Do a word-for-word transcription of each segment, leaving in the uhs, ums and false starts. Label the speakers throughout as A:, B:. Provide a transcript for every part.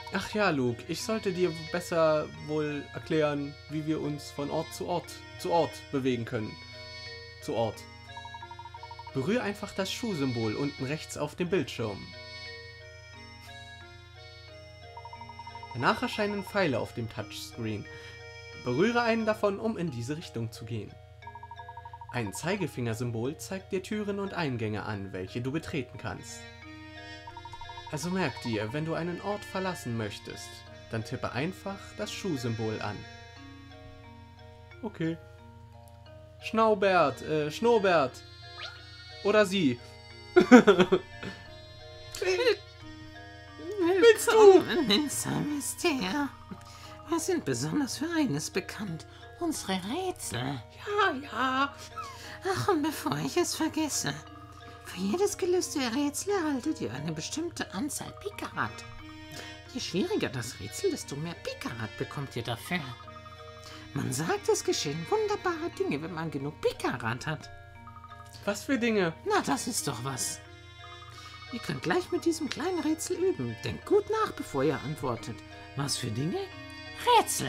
A: Ach ja, Luke, ich sollte dir besser wohl erklären, wie wir uns von Ort zu Ort zu Ort bewegen können. Zu Ort. Berühre einfach das Schuhsymbol unten rechts auf dem Bildschirm. Danach erscheinen Pfeile auf dem Touchscreen. Berühre einen davon, um in diese Richtung zu gehen. Ein Zeigefingersymbol zeigt dir Türen und Eingänge an, welche du betreten kannst. Also merk dir, wenn du einen Ort verlassen möchtest, dann tippe einfach das Schuhsymbol an. Okay. Schnaubert, äh, Schnurrbert. Oder sie.
B: Willst du? Ins Mysterium. Wir sind besonders für eines bekannt. Unsere Rätsel.
A: Ja, ja.
B: Ach, und bevor ich es vergesse. Für jedes gelöste Rätsel erhaltet ihr eine bestimmte Anzahl Pikarat. Je schwieriger das Rätsel, desto mehr Pikarat bekommt ihr dafür. Man sagt, es geschehen wunderbare Dinge, wenn man genug Pikarat hat.
A: Was für Dinge?
B: Na, das ist doch was. Ihr könnt gleich mit diesem kleinen Rätsel üben. Denkt gut nach, bevor ihr antwortet. Was für Dinge? Rätsel.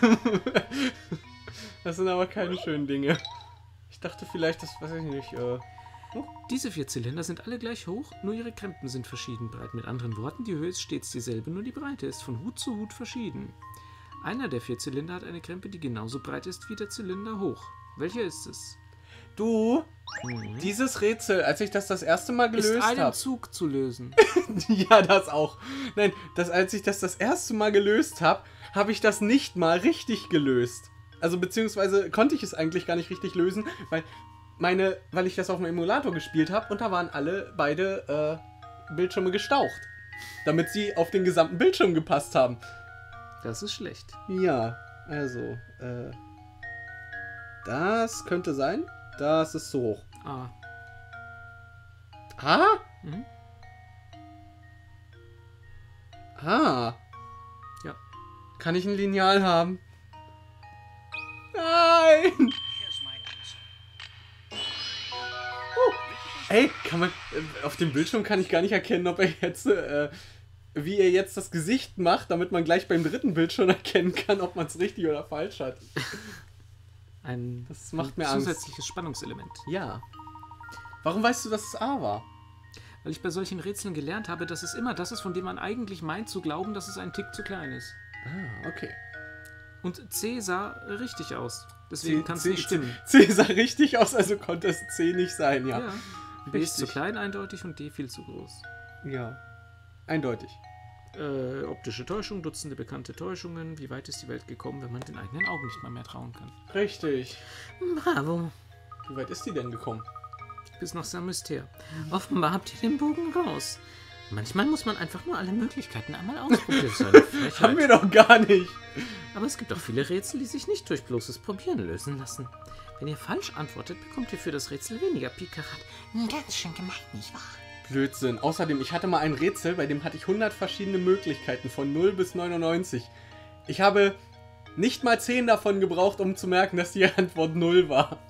A: Das sind aber keine schönen Dinge. Ich dachte vielleicht, das weiß ich nicht, äh...
C: Diese vier Zylinder sind alle gleich hoch, nur ihre Krempen sind verschieden breit. Mit anderen Worten, die Höhe ist stets dieselbe, nur die Breite ist von Hut zu Hut verschieden. Einer der vier Zylinder hat eine Krempe, die genauso breit ist wie der Zylinder hoch. Welcher ist es?
A: Du,
C: Mhm.
A: dieses Rätsel, als ich das das erste Mal
C: Ist
A: gelöst
C: einen
A: habe...
C: Zug zu lösen.
A: Ja, das auch. Nein, das, als ich das das erste Mal gelöst habe, habe ich das nicht mal richtig gelöst. Also beziehungsweise konnte ich es eigentlich gar nicht richtig lösen, weil meine, weil ich das auf dem Emulator gespielt habe und da waren alle beide äh, Bildschirme gestaucht, damit sie auf den gesamten Bildschirm gepasst haben.
C: Das ist schlecht.
A: Ja, also, äh, das könnte sein. Das ist zu hoch.
C: Ah.
A: Ah?
C: Mhm.
A: Ah.
C: Ja.
A: Kann ich ein Lineal haben? Nein! Oh. Ey, kann man. Äh, auf dem Bildschirm kann ich gar nicht erkennen, ob er jetzt. Äh, wie er jetzt das Gesicht macht, damit man gleich beim dritten Bildschirm erkennen kann, ob man es richtig oder falsch hat.
C: Ein,
A: Das macht
C: ein
A: mir Angst.
C: zusätzliches Spannungselement.
A: Ja. Warum weißt du, dass es A war?
C: Weil ich bei solchen Rätseln gelernt habe, dass es immer das ist, von dem man eigentlich meint zu glauben, dass es ein Tick zu klein ist.
A: Ah, okay.
C: Und C sah richtig aus. Deswegen kann es nicht stimmen.
A: C sah richtig aus, also konnte es C nicht sein, ja.
C: Ja. B ist zu
A: Richtig.
C: klein eindeutig und D viel zu groß.
A: Ja. Eindeutig.
C: Äh, optische Täuschung, Dutzende bekannte Täuschungen. Wie weit ist die Welt gekommen, wenn man den eigenen Augen nicht mal mehr trauen kann?
A: Richtig.
B: Bravo.
A: Wie weit ist die denn gekommen?
C: Bis nach Saint-Myster.
B: Offenbar habt ihr den Bogen raus. Manchmal muss man einfach nur alle Möglichkeiten einmal ausprobieren. So eine Frechheit.
A: Haben wir doch gar nicht.
B: Aber es gibt auch viele Rätsel, die sich nicht durch bloßes Probieren lösen lassen.
C: Wenn ihr falsch antwortet, bekommt ihr für das Rätsel weniger Pikarat.
B: Ganz schön gemein, nicht wahr?
A: Blödsinn. Außerdem, ich hatte mal ein Rätsel, bei dem hatte ich hundert verschiedene Möglichkeiten, von null bis neunundneunzig. Ich habe nicht mal zehn davon gebraucht, um zu merken, dass die Antwort null war.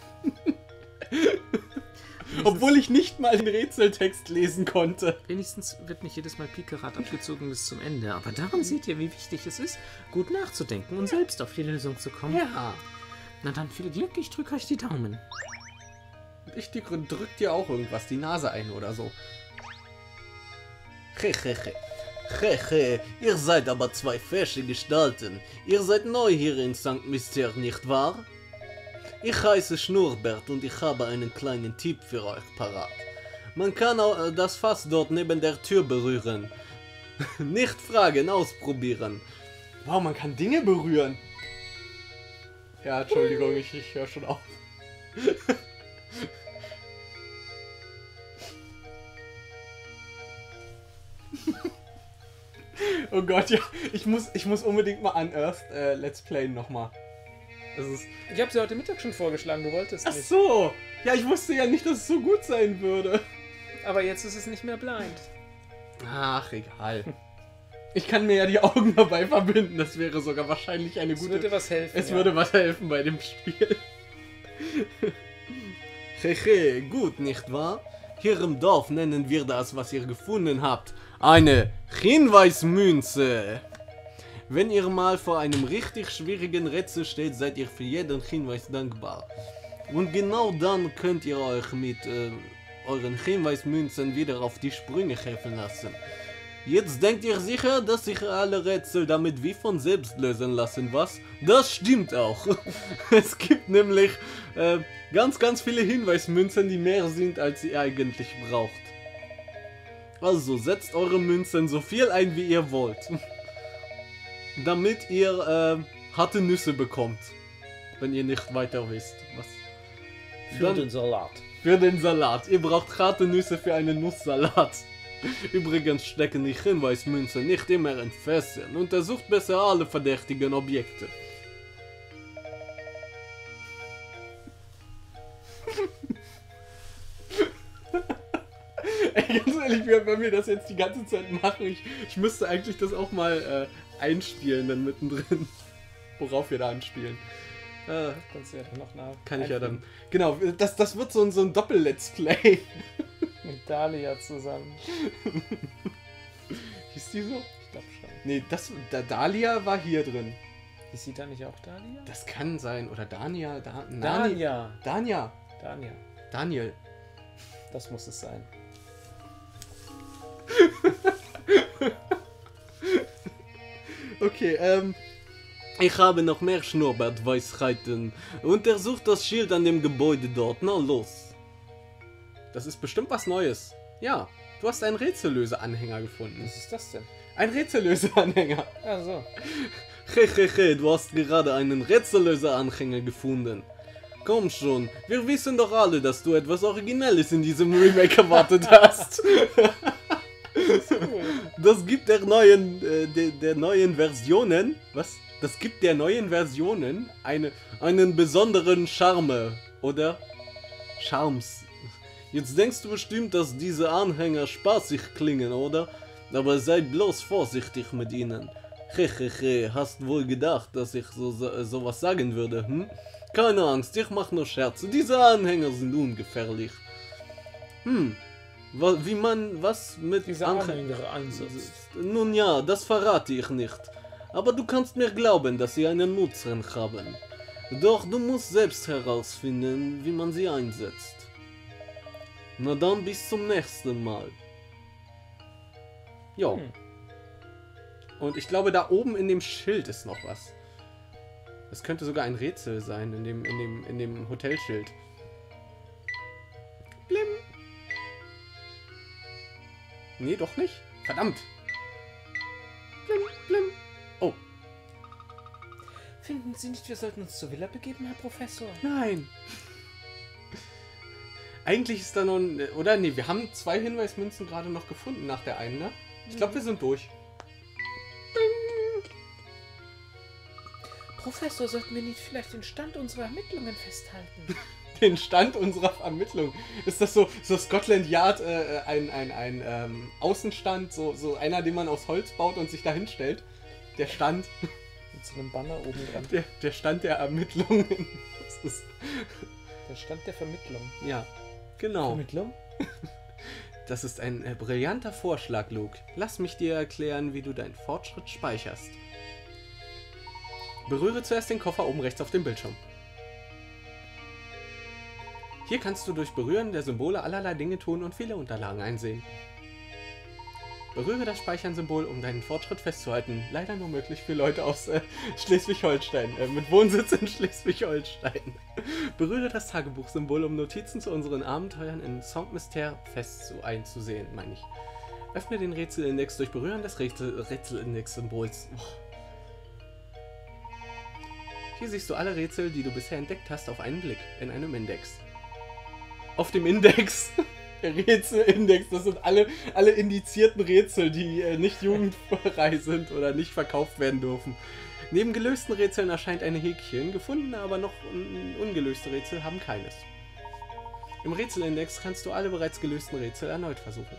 A: Obwohl ich nicht mal den Rätseltext lesen konnte.
C: Wenigstens wird nicht jedes Mal Pikarat abgezogen bis zum Ende. Aber daran seht ihr, wie wichtig es ist, gut nachzudenken und selbst auf die Lösung zu kommen.
A: Ja.
C: Na dann viel Glück, ich drücke euch die Daumen.
A: Ich die, drück dir auch irgendwas, die Nase ein oder so.
D: Hehehe. Hehe, ihr seid aber zwei fesche Gestalten. Ihr seid neu hier in Sankt Myster, nicht wahr? Ich heiße Schnurrbert und ich habe einen kleinen Tipp für euch parat. Man kann auch das Fass dort neben der Tür berühren. Nicht fragen, ausprobieren.
A: Wow, man kann Dinge berühren. Ja, Entschuldigung, ich, ich höre schon auf. Oh Gott, ja, ich muss, ich muss unbedingt mal Unearthed äh, Let's Playen nochmal. Das ist...
C: Ich habe sie heute Mittag schon vorgeschlagen, du wolltest
A: Ach so! Ja, ich wusste ja nicht, dass es so gut sein würde.
C: Aber jetzt ist es nicht mehr blind.
A: Ach, egal. Ich kann mir ja die Augen dabei verbinden, das wäre sogar wahrscheinlich eine
C: Es
A: gute...
C: würde was helfen.
A: Es
C: ja.
A: würde was helfen bei dem Spiel.
D: Hehe, gut, nicht wahr? Hier im Dorf nennen wir das, was ihr gefunden habt, Eine Hinweismünze. Wenn ihr mal vor einem richtig schwierigen Rätsel steht, seid ihr für jeden Hinweis dankbar. Und genau dann könnt ihr euch mit äh, euren Hinweismünzen wieder auf die Sprünge helfen lassen. Jetzt denkt ihr sicher, dass sich alle Rätsel damit wie von selbst lösen lassen, was? Das stimmt auch. Es gibt nämlich äh, ganz, ganz viele Hinweismünzen, die mehr sind, als ihr eigentlich braucht. Also setzt eure Münzen so viel ein, wie ihr wollt. Damit ihr äh, harte Nüsse bekommt. Wenn ihr nicht weiter wisst. Was?
E: Für
D: Dann,
E: den Salat.
D: für den Salat. Ihr braucht harte Nüsse für einen Nusssalat. Übrigens stecken die Hinweismünzen nicht immer in Fässern. Untersucht besser alle verdächtigen Objekte. Ey, ganz ehrlich, wenn wir das jetzt die ganze Zeit machen, ich, ich müsste eigentlich das auch mal äh, einspielen dann mittendrin. Worauf wir da anspielen. Äh,
C: Kannst du ja dann noch nach.
D: kann ich ja dann. Genau, das, das wird so, ein- so ein Doppel-Let's Play.
C: Mit Dahlia zusammen.
D: Hieß die so?
C: Ich glaube schon.
D: Nee, das, da, Dahlia war hier drin.
C: Ist sie da nicht auch Dahlia?
D: Das kann sein. Oder Dania. Da, Nani-
C: Dania.
D: Dania.
C: Dania.
D: Daniel.
C: Das muss es sein.
D: Okay, ähm. Ich habe noch mehr Schnurrbartweisheiten. Untersucht das Schild an dem Gebäude dort. Na los. Das ist bestimmt was Neues. Ja, du hast einen Rätsellöse-Anhänger gefunden.
C: Was ist das denn?
D: Ein Rätsellöse-Anhänger.
C: Ah, so.
D: Hehehe, du hast gerade einen Rätsellöse-Anhänger gefunden. Komm schon, wir wissen doch alle, dass du etwas Originelles in diesem Remake erwartet hast. Das gibt der neuen, äh, der, der neuen Versionen, was? Das gibt der neuen Versionen eine, einen besonderen Charme, oder? Charmes. Jetzt denkst du bestimmt, dass diese Anhänger spaßig klingen, oder? Aber sei bloß vorsichtig mit ihnen. Hehehe, hast wohl gedacht, dass ich so, so sowas sagen würde, hm? Keine Angst, ich mach nur Scherze. Diese Anhänger sind ungefährlich. Hm, wa- wie man was mit
C: Diese
D: Anhänger
C: Anhänger einsetzt.
D: Nun ja, das verrate ich nicht. Aber du kannst mir glauben, dass sie einen Nutzen haben. Doch du musst selbst herausfinden, wie man sie einsetzt. Na dann, bis zum nächsten Mal. Jo.
C: Hm.
D: Und ich glaube, da oben in dem Schild ist noch was. Das könnte sogar ein Rätsel sein, in dem, in dem, in dem Hotelschild. Blim. Nee, doch nicht. Verdammt. Blim, blim. Oh,
C: Finden Sie nicht, wir sollten uns zur Villa begeben, Herr Professor?
D: nein. Eigentlich ist da noch ein... Oder? Nee, wir haben zwei Hinweismünzen gerade noch gefunden nach der einen, ne? Ich glaube, wir sind durch.
C: Professor, sollten wir nicht vielleicht den Stand unserer Ermittlungen festhalten?
D: Den Stand unserer Ermittlung. Ist das so, so Scotland Yard, äh, ein, ein, ein ähm, Außenstand, so, so einer, den man aus Holz baut und sich dahin stellt? Der Stand,
C: Mit so einem Banner oben dran.
D: der, der Stand der Ermittlungen. Das ist,
C: Der Stand der Vermittlung.
D: ja, genau.
C: Vermittlung?
D: Das ist ein äh, brillanter Vorschlag, Luke. Lass mich dir erklären, wie du deinen Fortschritt speicherst. Berühre zuerst den Koffer oben rechts auf dem Bildschirm. Hier kannst du durch Berühren der Symbole allerlei Dinge tun und viele Unterlagen einsehen. Berühre das Speichern-Symbol, um deinen Fortschritt festzuhalten. Leider nur möglich für Leute aus äh, Schleswig-Holstein, äh, mit Wohnsitz in Schleswig-Holstein. Berühre das Tagebuch-Symbol, um Notizen zu unseren Abenteuern in Saint-Mystère fest einzusehen, meine ich. Öffne den Rätselindex durch Berühren des Rätsel Rätselindex-Symbols. Oh. Hier siehst du alle Rätsel, die du bisher entdeckt hast, auf einen Blick, in einem Index. Auf dem Index, der Rätselindex, das sind alle, alle indizierten Rätsel, die äh, nicht jugendfrei sind oder nicht verkauft werden dürfen. Neben gelösten Rätseln erscheint ein Häkchen, gefundene, aber noch un ungelöste Rätsel haben keines. Im Rätselindex kannst du alle bereits gelösten Rätsel erneut versuchen.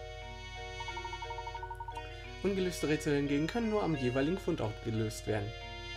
D: Ungelöste Rätsel hingegen können nur am jeweiligen Fundort gelöst werden.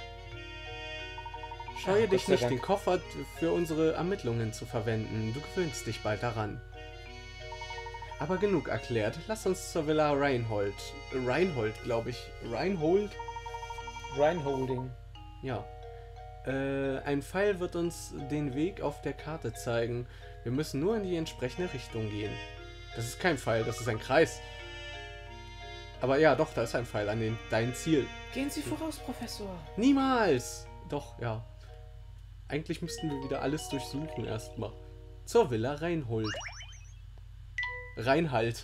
D: Scheue
C: Ach,
D: dich
C: Gott sei
D: nicht,
C: Dank.
D: den Koffer für unsere Ermittlungen zu verwenden. Du gewöhnst dich bald daran.
A: Aber genug erklärt. Lass uns zur Villa Reinhold. Reinhold, glaube ich. Reinhold?
C: Reinholding.
A: Ja. Äh, ein Pfeil wird uns den Weg auf der Karte zeigen. Wir müssen nur in die entsprechende Richtung gehen. Das ist kein Pfeil, das ist ein Kreis. Aber ja, doch, da ist ein Pfeil an den, dein Ziel.
C: Gehen Sie voraus, Professor.
A: Niemals! Doch, ja. Eigentlich müssten wir wieder alles durchsuchen erstmal. Zur Villa Reinhold. Reinhalt.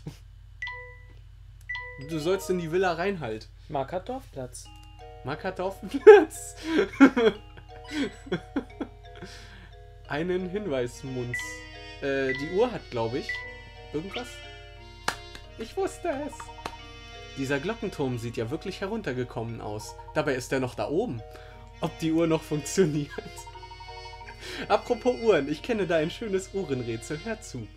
A: Du sollst in die Villa Reinhalt.
C: Marker Dorfplatz.
A: Markerdorfplatz. Einen Hinweismunz. Äh, die Uhr hat, glaube ich, irgendwas. Ich wusste es. Dieser Glockenturm sieht ja wirklich heruntergekommen aus. Dabei ist er noch da oben. Ob die Uhr noch funktioniert? Apropos Uhren, ich kenne da ein schönes Uhrenrätsel. Hör zu.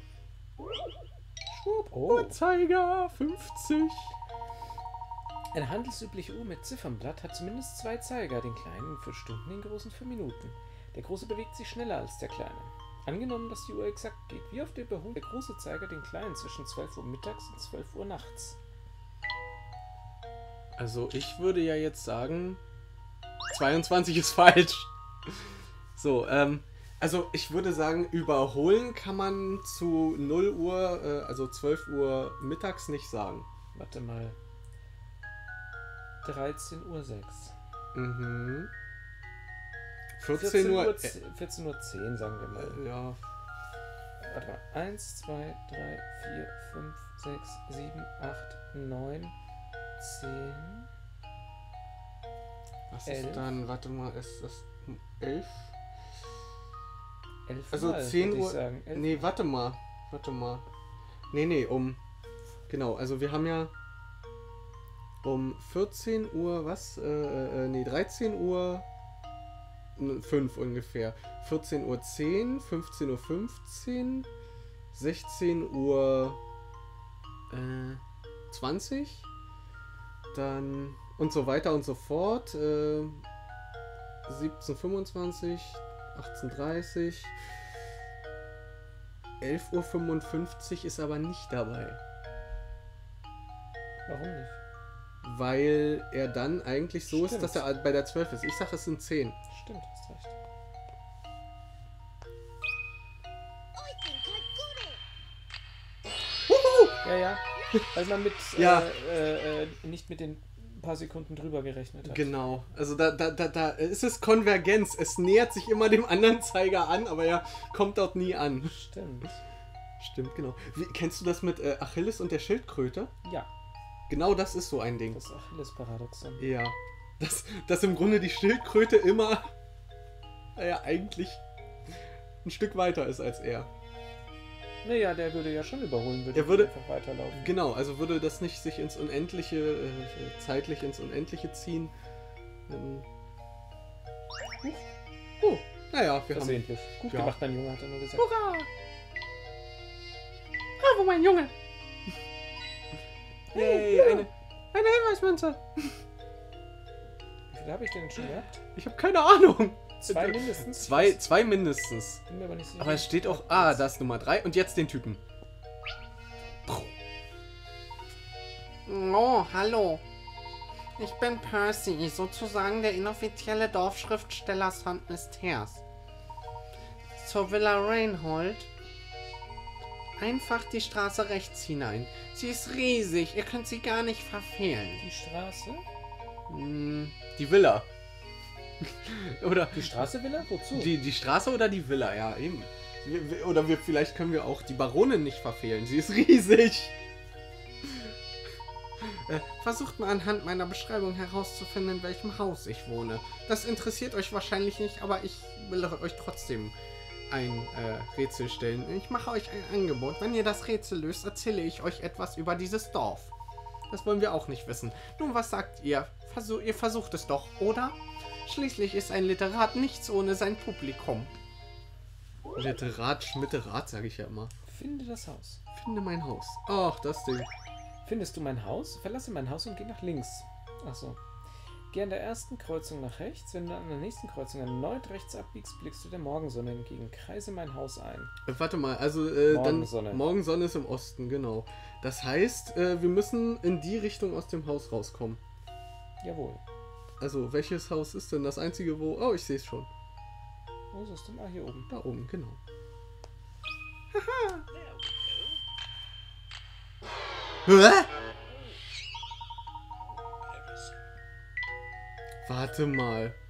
C: Oh.
A: Uhrzeiger fünfzig.
C: Eine handelsübliche Uhr mit Ziffernblatt hat zumindest zwei Zeiger, den kleinen für Stunden, den großen für Minuten. Der große bewegt sich schneller als der kleine. Angenommen, dass die Uhr exakt geht, wie oft überholt der große Zeiger den kleinen zwischen zwölf Uhr mittags und zwölf Uhr nachts?
A: Also ich würde ja jetzt sagen, zweiundzwanzig ist falsch. So, ähm, also ich würde sagen, überholen kann man zu null Uhr, äh, also zwölf Uhr mittags nicht sagen.
C: Warte mal. dreizehn Uhr sechs.
A: Mhm. vierzehn Uhr. Äh,
C: vierzehn Uhr zehn, sagen wir mal.
A: äh, ja.
C: Warte mal. eins, zwei, drei, vier, fünf, sechs, sieben, acht, neun, zehn.
A: Was
C: elf.
A: ist dann? Warte mal, ist das elf?
C: elf
A: Also
C: Mal,
A: zehn
C: würde ich
A: Uhr.
C: sagen. elf
A: Nee, warte mal. Warte mal. Nee, nee, um. Genau, also wir haben ja um vierzehn Uhr, was? Äh, äh, nee, dreizehn Uhr fünf ungefähr. vierzehn Uhr zehn, fünfzehn Uhr fünfzehn, sechzehn Uhr äh, zwanzig, dann und so weiter und so fort. Äh, siebzehn Uhr fünfundzwanzig, achtzehn Uhr dreißig, elf Uhr fünfundfünfzig ist aber nicht dabei.
C: Warum nicht?
A: Weil er dann eigentlich so
C: Stimmt.
A: ist, dass er bei der zwölf ist. Ich sage, es sind zehn.
C: Stimmt, hast recht. Ja, ja. Weil man mit
A: Ja.
C: äh, äh, nicht mit den paar Sekunden drüber gerechnet hat.
A: Genau. Also da, da, da, da ist es Konvergenz. Es nähert sich immer dem anderen Zeiger an, aber er kommt dort nie an.
C: Stimmt.
A: Stimmt, genau. Wie, kennst du das mit äh, Achilles und der Schildkröte?
C: Ja,
A: Genau das ist so ein Ding.
C: das Achilles-Paradoxon.
A: Ja. Dass, dass im Grunde die Schildkröte immer, naja, eigentlich ein Stück weiter ist als er.
C: Naja, der würde ja schon überholen, würde,
A: Er würde-
C: einfach weiterlaufen.
A: Genau, also würde das nicht sich ins Unendliche, äh, zeitlich ins Unendliche ziehen. Ähm, huch. Oh, naja, wir haben...
C: Versehentlich. Gut
A: Ja.
C: gemacht, mein Junge, hat er nur gesagt.
A: Hurra! Bravo, mein Junge! Hey, eine, eine Hinweismünze!
C: Wie viele habe ich denn schon gehabt?
A: Ich habe keine Ahnung.
C: Zwei mindestens?
A: Zwei, zwei mindestens.
C: Bin mir aber nicht sicher.
A: Aber es steht auch... Ah, das ist Nummer drei. Und jetzt den Typen.
B: Oh, hallo. Ich bin Percy, sozusagen der inoffizielle Dorfschriftsteller Saint Mysters. Zur Villa Reinhold. Einfach die Straße rechts hinein. Sie ist riesig, ihr könnt sie gar nicht verfehlen.
C: Die Straße?
A: Hm, die Villa. Oder
C: Die Straße, Villa? Wozu?
A: die, die Straße oder die Villa, ja, eben. Wir, wir, oder wir, vielleicht können wir auch die Baronin nicht verfehlen. Sie ist riesig. Äh, versucht mal anhand meiner Beschreibung herauszufinden, in welchem Haus ich wohne. Das interessiert euch wahrscheinlich nicht, aber ich will euch trotzdem ein äh, Rätsel stellen. Ich mache euch ein Angebot. Wenn ihr das Rätsel löst, erzähle ich euch etwas über dieses Dorf. Das wollen wir auch nicht wissen. Nun, was sagt ihr? Versuch, ihr versucht es doch, oder? Schließlich ist ein Literat nichts ohne sein Publikum. Literat, Schmitterat, sage ich ja immer.
C: Finde das Haus.
A: Finde mein Haus. Ach, das Ding.
C: Findest du mein Haus? Verlasse mein Haus und geh nach links. Achso. Geh an der ersten Kreuzung nach rechts. Wenn du an der nächsten Kreuzung erneut rechts abbiegst, blickst du der Morgensonne entgegen. Kreise mein Haus ein.
A: Äh, warte mal, also äh,
C: Morgensonne.
A: dann Morgensonne ist im Osten, genau. Das heißt, äh, wir müssen in die Richtung aus dem Haus rauskommen.
C: Jawohl.
A: Also, welches Haus ist denn das einzige, wo... Oh, ich sehe es schon.
C: Wo ist es denn? Ah, hier oben.
A: Da oben, genau. Hä? Warte mal.